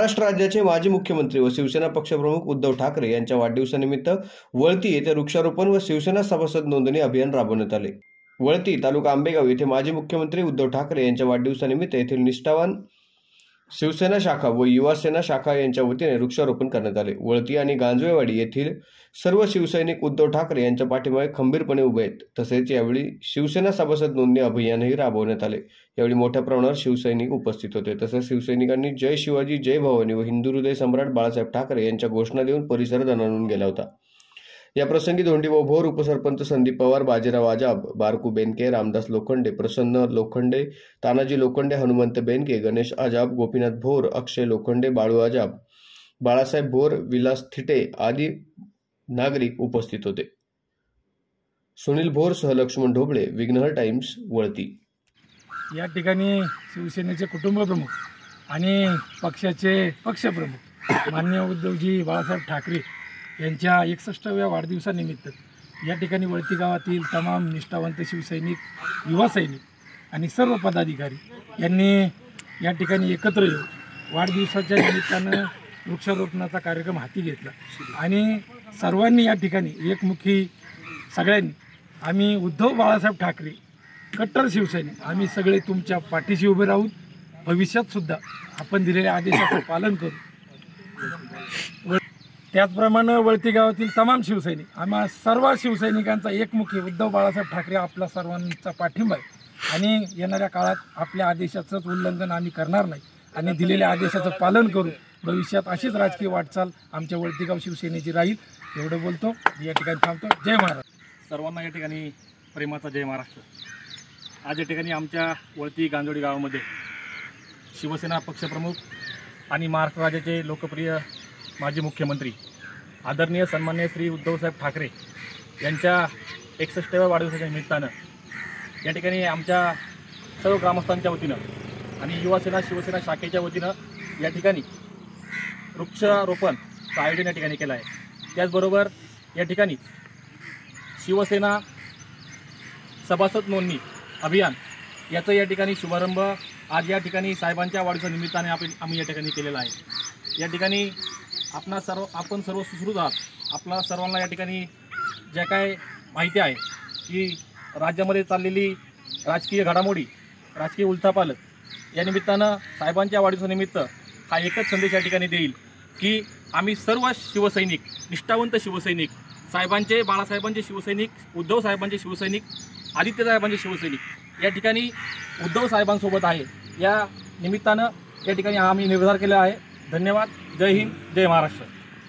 महाराष्ट्र राज्याचे माजी मुख्यमंत्री व शिवसेना पक्षप्रमुख उद्धव ठाकरे यांच्या वाढदिवसानिमित्त वळती येथे वृक्षारोपण व शिवसेना सभासद नोंदणी अभियान राबवण्यात आले। वळती तालुका आंबेगाव येथे माजी मुख्यमंत्री उद्धव ठाकरे यांच्या वाढदिवसानिमित्त येथील निष्ठावान शिवसेना शाखा व युवा सेना शाखा यांच्या वतीने वृक्षारोपण करण्यात आले। वळती आणि गांजवेवाडी येथील सर्व शिवसैनिक उद्धव ठाकरे यांच्या पाठीमागे खंबीरपणे उभे आहेत। तसेच यावेळी शिवसेना सभासद नोंदणी अभियानही राबवण्यात आले। यावेळी मोठ्या प्रमाणावर शिवसैनिक उपस्थित होते। तसेच शिवसैनिकांनी जय शिवाजी जय भवानी व हिंदू हृदय सम्राट बाळासाहेब ठाकरे यांच्या घोषणा देऊन परिसर दणाणून गेला होता। या प्रसंगी धोंडी व भोर उपसरपंच संदीप पवार, बाजीराव आजाब, बारकू बेनके, रामदास लोखंडे, प्रसन्न लोखंडे, तानाजी लोखंडे, हनुमंत बेनके, गणेश आजाब, गोपीनाथ भोर, अक्षय लोखंडे, बाळू आजाब, बाळासाहेब भोर, विलास थिटे आदी नागरिक उपस्थित होते। सुनील भोर सह लक्ष्मण ढोबळे, विघ्नहर टाइम्स, वळती। या ठिकाणी शिवसेनेचे कुटुंब प्रमुख आणि पक्षाचे पक्षप्रमुख माननीय उद्धवजी बाळासाहेब ठाकरे यांच्या 61व्या वाढदिवसानिमित्त या ठिकाणी वळती गावातील तमाम निष्ठावंत शिवसैनिक, युवा सैनिक आणि सर्व पदाधिकारी यांनी या ठिकाणी एकत्र येऊन वाढदिवसाच्या निमित्तानं वृक्षारोपणाचा कार्यक्रम हाती घेतला आणि सर्वांनी या ठिकाणी एकमुखी सगळ्यांनी आम्ही उद्धव बाळासाहेब ठाकरे कट्टर शिवसैनिक आम्ही सगळे तुमच्या पाठीशी उभे राहून भविष्यात सुद्धा आपण दिलेल्या आदेशाचं पालन करू। त्याचप्रमाणे वळती गावातील तमाम शिवसैनिक आम्हा सर्व शिवसैनिकांचा एकमुखी उद्धव बाळासाहेब ठाकरे आपला सर्वांचा पाठिंबा आहे आणि येणाऱ्या काळात आपल्या आदेशाचंच उल्लंघन आम्ही करणार नाही आणि दिलेल्या आदेशाचं पालन करू। भविष्यात अशीच राजकीय वाटचाल आमच्या वळतीगाव शिवसेनेची राहील एवढं बोलतो। या ठिकाणी थांबतो। जय महाराष्ट्र। सर्वांना या ठिकाणी प्रेमाचा जय महाराष्ट्र। आज या ठिकाणी आमच्या वळती गांजोडी गावामध्ये शिवसेना पक्षप्रमुख आणि महाराष्ट्र राज्याचे लोकप्रिय माजी मुख्यमंत्री आदरणीय सन्माननीय श्री उद्धवसाहेब ठाकरे यांच्या 61व्या वाढदिवसाच्या निमित्तानं या ठिकाणी आमच्या सर्व ग्रामस्थांच्या वतीनं आणि युवासेना शिवसेना शाखेच्या वतीनं या ठिकाणी वृक्षारोपणचं आयोजन या ठिकाणी केलं आहे। त्याचबरोबर या ठिकाणी शिवसेना सभासद नोंदणी अभियान याचं या ठिकाणी शुभारंभ आज या ठिकाणी साहेबांच्या वाढदिवसानिमित्ताने आम्ही या ठिकाणी केलेला आहे। या ठिकाणी आपण सर्व सुश्रुत आहात। आपला सर्वांना या ठिकाणी ज्या काय माहिती आहे की राज्यामध्ये चाललेली राजकीय घडामोडी, राजकीय उलथापालथ या निमित्तानं साहेबांच्या वाढदिवसानिमित्त हा एकच संदेश या ठिकाणी देईल की आम्ही सर्व शिवसैनिक, निष्ठावंत शिवसैनिक, साहेबांचे, बाळासाहेबांचे शिवसैनिक, उद्धव साहेबांचे शिवसैनिक, आदित्य साहेबांचे शिवसैनिक या ठिकाणी उद्धव साहेबांसोबत आहे। या निमित्तानं या ठिकाणी आम्ही निर्धार केला आहे। धन्यवाद। जय हिंद, जय महाराष्ट्र।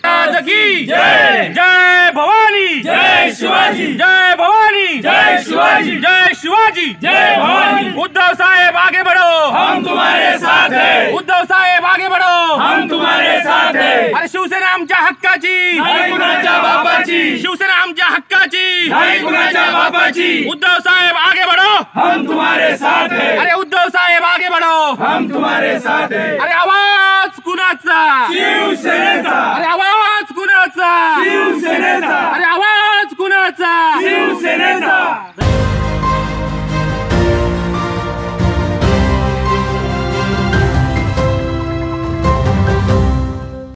जय जय भवानी, जय शिवाजी, जय भवानी, जय शिवाजी, जय शिवाजी, जय भवानी। उद्धव साहेब आगे बढ़ो, हम तुम्हारे साथ हैं। उद्धव साहेब आगे बढ़ो, हम तुम्हारे साथ हैं। अरे शिवसेना आमच्या हक्काची, नाही कुणाच्या बापाची। शिवसेना आमच्या हक्काची, नाही कुणाच्या बापाची। उद्धव साहेब आगे बढ़ो, हम तुम्हारे साथ हैं। अरे उद्धव साहेब आगे बढ़ो, हम तुम्हारे साथ हैं। अरे आवाज कुणाचा? शिवसेनेचा। अरे आवाज कुणाचा? शिवसेनेचा। अरे आवाज कुणाचा? शिवसेनेचा।